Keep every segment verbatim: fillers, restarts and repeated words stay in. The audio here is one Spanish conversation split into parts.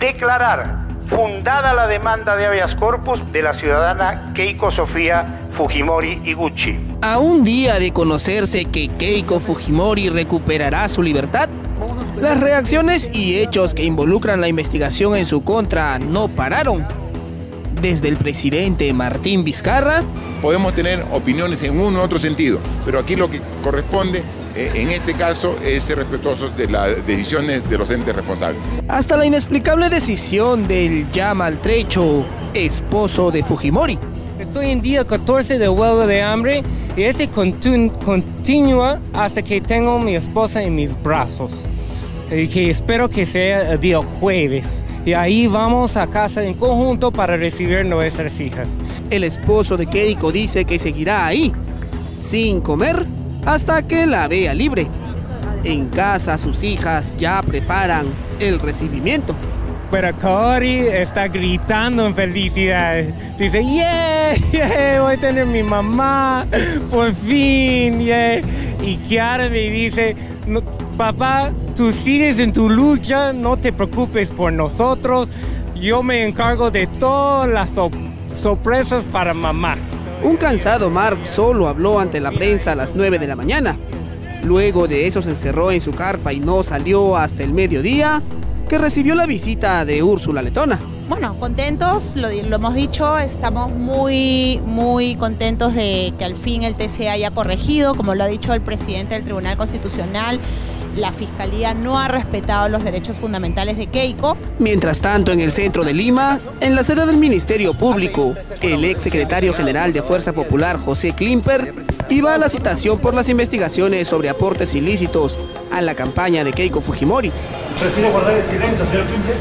declarar fundada la demanda de habeas corpus de la ciudadana Keiko Sofía Fujimori Iguchi. A un día de conocerse que Keiko Fujimori recuperará su libertad, las reacciones y hechos que involucran la investigación en su contra no pararon. Desde el presidente Martín Vizcarra... Podemos tener opiniones en uno u otro sentido, pero aquí lo que corresponde eh, en este caso es ser respetuosos de las decisiones de los entes responsables. Hasta la inexplicable decisión del ya maltrecho esposo de Fujimori. Estoy en día catorce de huelga de hambre y este continu continúa hasta que tengo a mi esposa en mis brazos. Y que espero que sea el día jueves. Y ahí vamos a casa en conjunto para recibir nuestras hijas. El esposo de Keiko dice que seguirá ahí, sin comer, hasta que la vea libre. En casa sus hijas ya preparan el recibimiento. Pero Cori está gritando en felicidad. Dice, yeah, yeah, voy a tener mi mamá, por fin, yeah. Y Kiara me dice, no, papá, tú sigues en tu lucha, no te preocupes por nosotros. Yo me encargo de todas las so sorpresas para mamá. Un cansado Mark solo habló ante la prensa a las nueve de la mañana. Luego de eso se encerró en su carpa y no salió hasta el mediodía, que recibió la visita de Úrsula Letona. Bueno, contentos, lo, lo hemos dicho, estamos muy, muy contentos de que al fin el T C haya corregido, como lo ha dicho el presidente del Tribunal Constitucional. La Fiscalía no ha respetado los derechos fundamentales de Keiko. Mientras tanto, en el centro de Lima, en la sede del Ministerio Público, el ex secretario general de Fuerza Popular, José Klimper, iba a la citación por las investigaciones sobre aportes ilícitos a la campaña de Keiko Fujimori. ¿Prefiere guardar el silencio, señor Klimper?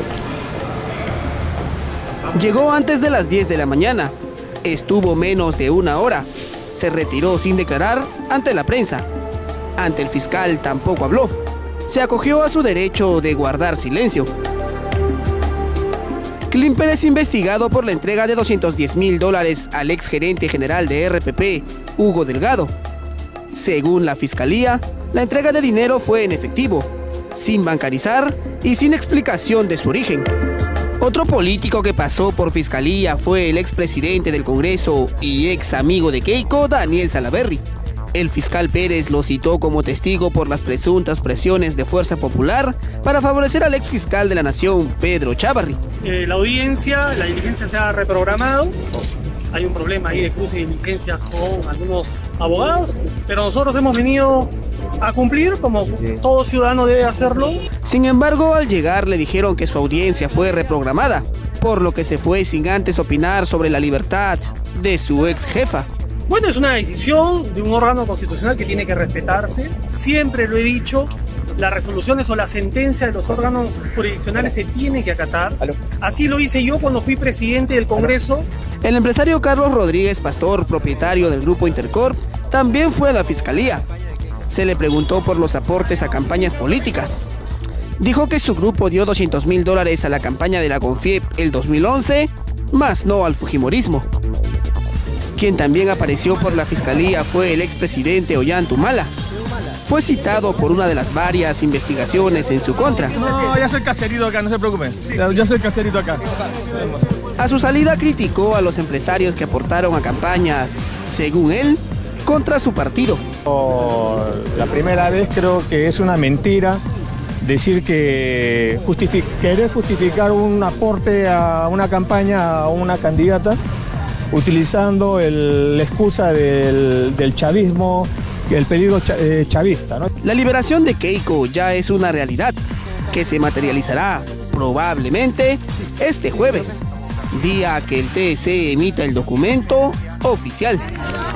Llegó antes de las diez de la mañana, estuvo menos de una hora, se retiró sin declarar ante la prensa. Ante el fiscal tampoco habló, se acogió a su derecho de guardar silencio. Klimper es investigado por la entrega de doscientos diez mil dólares al ex gerente general de R P P, Hugo Delgado. Según la Fiscalía, la entrega de dinero fue en efectivo, sin bancarizar y sin explicación de su origen. Otro político que pasó por Fiscalía fue el expresidente del Congreso y ex amigo de Keiko, Daniel Salaverry. El fiscal Pérez lo citó como testigo por las presuntas presiones de Fuerza Popular para favorecer al exfiscal de la Nación, Pedro Chávarri. Eh, la audiencia, la diligencia se ha reprogramado. Hay un problema ahí de cruce de diligencia con algunos abogados, pero nosotros hemos venido a cumplir como todo ciudadano debe hacerlo. Sin embargo, al llegar le dijeron que su audiencia fue reprogramada, por lo que se fue sin antes opinar sobre la libertad de su ex jefa. Bueno, es una decisión de un órgano constitucional que tiene que respetarse. Siempre lo he dicho, las resoluciones o la sentencia de los órganos jurisdiccionales se tienen que acatar. Así lo hice yo cuando fui presidente del Congreso. El empresario Carlos Rodríguez Pastor, propietario del grupo Intercorp, también fue a la Fiscalía. Se le preguntó por los aportes a campañas políticas. Dijo que su grupo dio doscientos mil dólares a la campaña de la Confiep el dos mil once, más no al fujimorismo. Quien también apareció por la Fiscalía fue el expresidente Ollanta Humala. Fue citado por una de las varias investigaciones en su contra. No, ya soy caserito acá, no se preocupen. Yo soy caserito acá. A su salida criticó a los empresarios que aportaron a campañas, según él, contra su partido. La primera vez creo que es una mentira decir que justific querer justificar un aporte a una campaña, a una candidata, utilizando el, la excusa del, del chavismo, el peligro cha, eh, chavista, ¿no? La liberación de Keiko ya es una realidad que se materializará probablemente este jueves, día que el T C emita el documento oficial.